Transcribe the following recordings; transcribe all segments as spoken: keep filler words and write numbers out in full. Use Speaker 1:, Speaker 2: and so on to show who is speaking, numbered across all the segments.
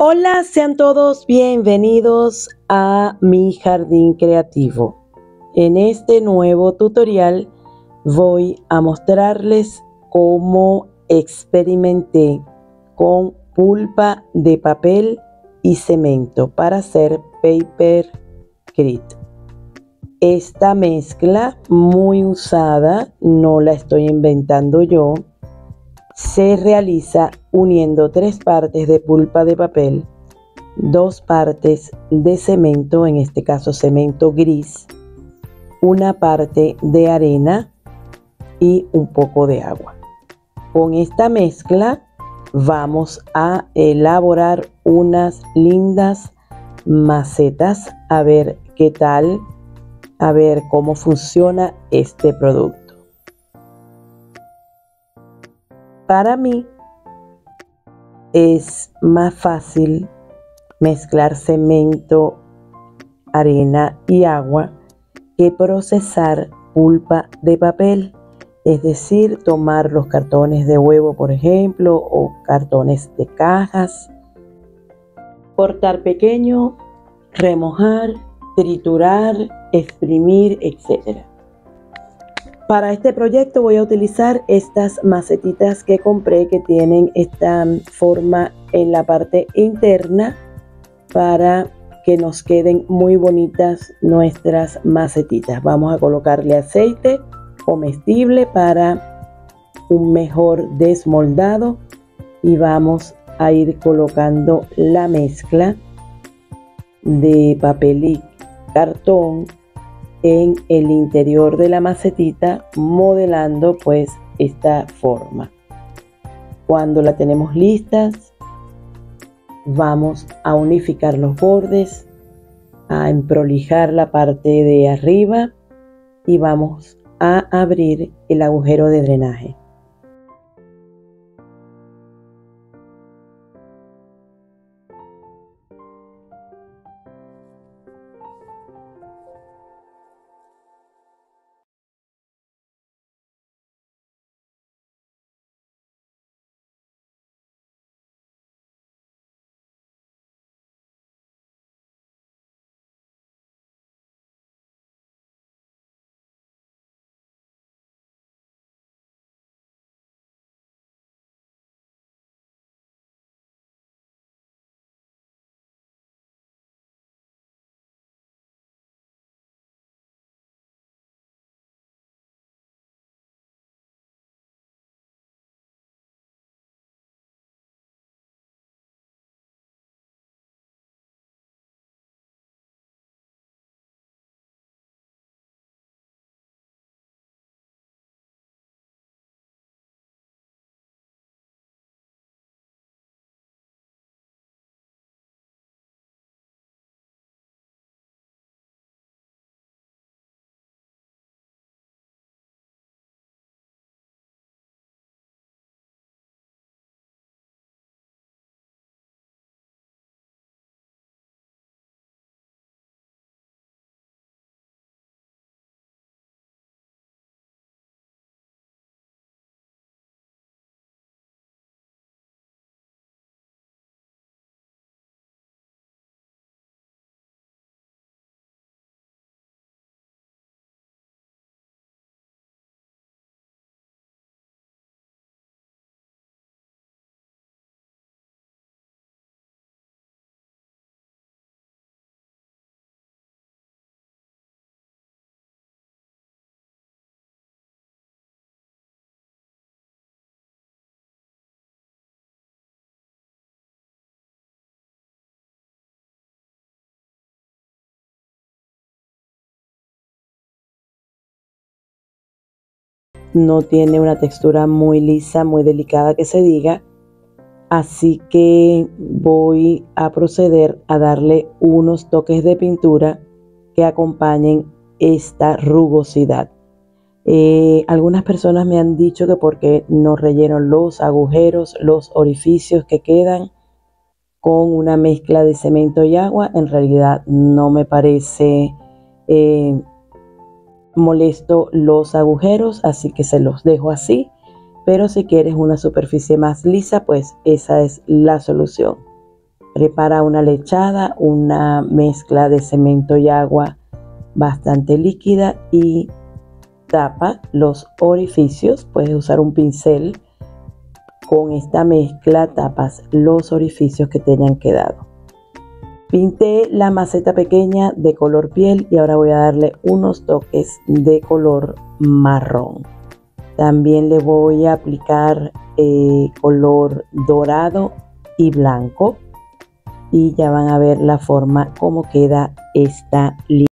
Speaker 1: Hola, sean todos bienvenidos a mi jardín creativo. En este nuevo tutorial voy a mostrarles cómo experimenté con pulpa de papel y cemento para hacer Papercrete. Esta mezcla muy usada, no la estoy inventando yo, se realiza uniendo tres partes de pulpa de papel, dos partes de cemento, en este caso cemento gris, una parte de arena y un poco de agua. Con esta mezcla vamos a elaborar unas lindas macetas, a ver qué tal, a ver cómo funciona este producto. Para mí es más fácil mezclar cemento, arena y agua que procesar pulpa de papel, es decir, tomar los cartones de huevo, por ejemplo, o cartones de cajas, cortar pequeño, remojar, triturar, exprimir, etcétera. Para este proyecto voy a utilizar estas macetitas que compré, que tienen esta forma en la parte interna para que nos queden muy bonitas nuestras macetitas. Vamos a colocarle aceite comestible para un mejor desmoldado y vamos a ir colocando la mezcla de papel y cartón en el interior de la macetita, modelando pues esta forma. Cuando la tenemos listas, vamos a unificar los bordes, a emprolijar la parte de arriba y vamos a abrir el agujero de drenaje. No tiene una textura muy lisa, muy delicada que se diga, así que voy a proceder a darle unos toques de pintura que acompañen esta rugosidad. Eh, algunas personas me han dicho que porque no relleno los agujeros, los orificios que quedan con una mezcla de cemento y agua. En realidad no me parece eh, molesto los agujeros, así que se los dejo así, pero si quieres una superficie más lisa, pues esa es la solución. Prepara una lechada, una mezcla de cemento y agua bastante líquida y tapa los orificios. Puedes usar un pincel. Con esta mezcla tapas los orificios que te hayan quedado. Pinté la maceta pequeña de color piel y ahora voy a darle unos toques de color marrón. También le voy a aplicar eh, color dorado y blanco y ya van a ver la forma como queda esta línea.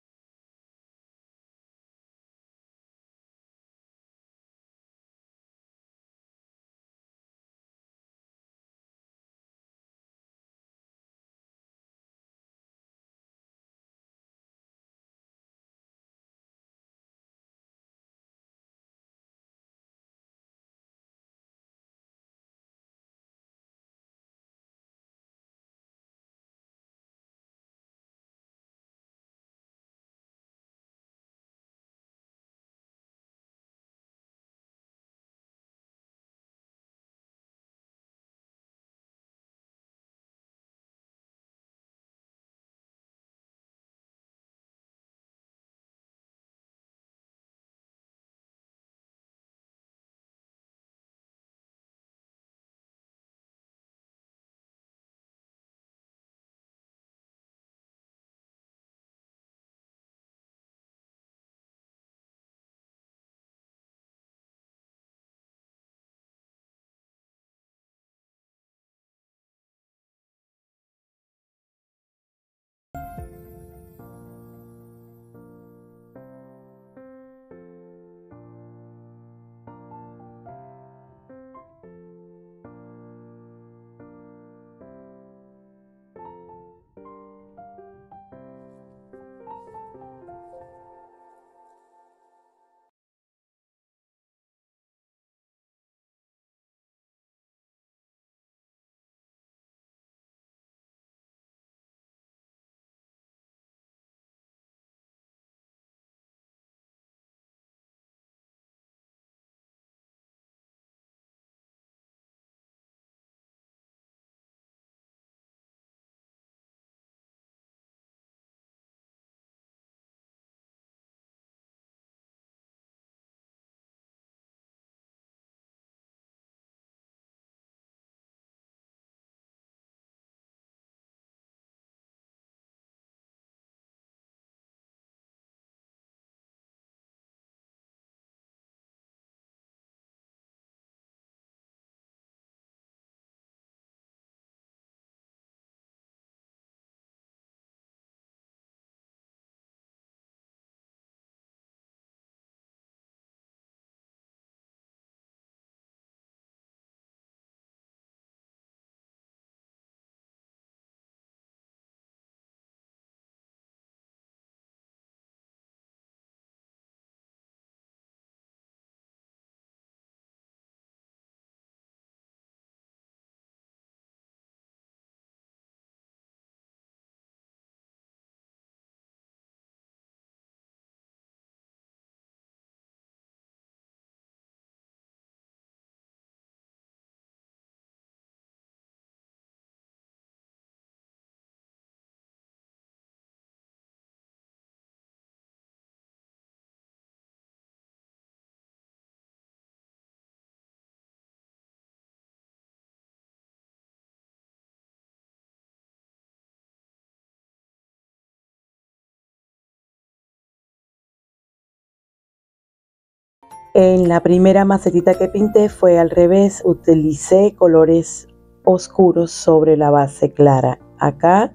Speaker 1: En la primera macetita que pinté fue al revés, utilicé colores oscuros sobre la base clara. Acá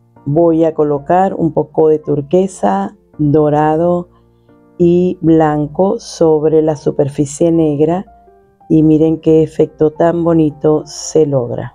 Speaker 1: voy a colocar un poco de turquesa, dorado y blanco sobre la superficie negra y miren qué efecto tan bonito se logra.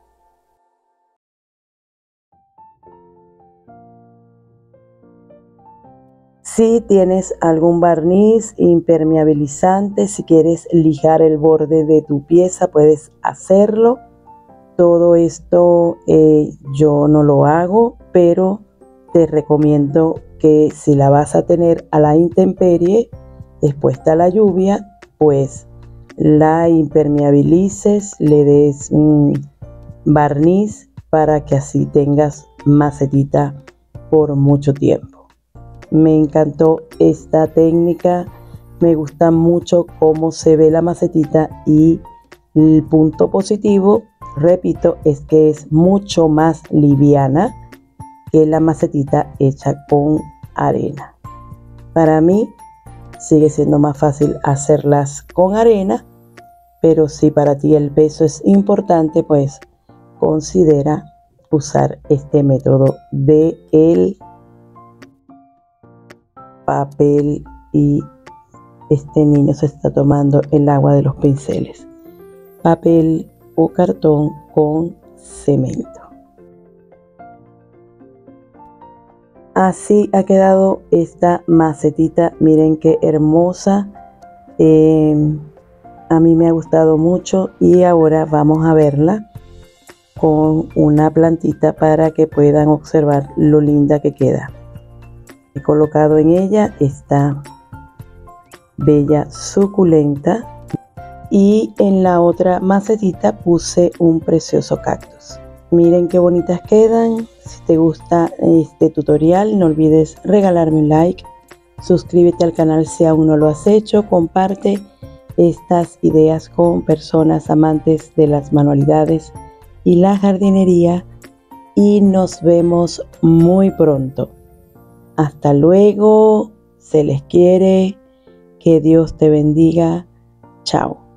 Speaker 1: Si tienes algún barniz impermeabilizante, si quieres lijar el borde de tu pieza, puedes hacerlo. Todo esto eh, yo no lo hago, pero te recomiendo que si la vas a tener a la intemperie, expuesta a la lluvia, pues la impermeabilices, le des un barniz para que así tengas macetita por mucho tiempo. Me encantó esta técnica, me gusta mucho cómo se ve la macetita y el punto positivo, repito, es que es mucho más liviana que la macetita hecha con arena. Para mí sigue siendo más fácil hacerlas con arena, pero si para ti el peso es importante, pues considera usar este método de el papel, y este niño se está tomando el agua de los pinceles. Papel o cartón con cemento. Así ha quedado esta macetita, miren qué hermosa. Eh, a mí me ha gustado mucho y ahora vamos a verla con una plantita para que puedan observar lo linda que queda. He colocado en ella esta bella suculenta y en la otra macetita puse un precioso cactus. Miren qué bonitas quedan. Si te gusta este tutorial, no olvides regalarme un like, suscríbete al canal si aún no lo has hecho, comparte estas ideas con personas amantes de las manualidades y la jardinería y nos vemos muy pronto. Hasta luego, se les quiere, que Dios te bendiga, chao.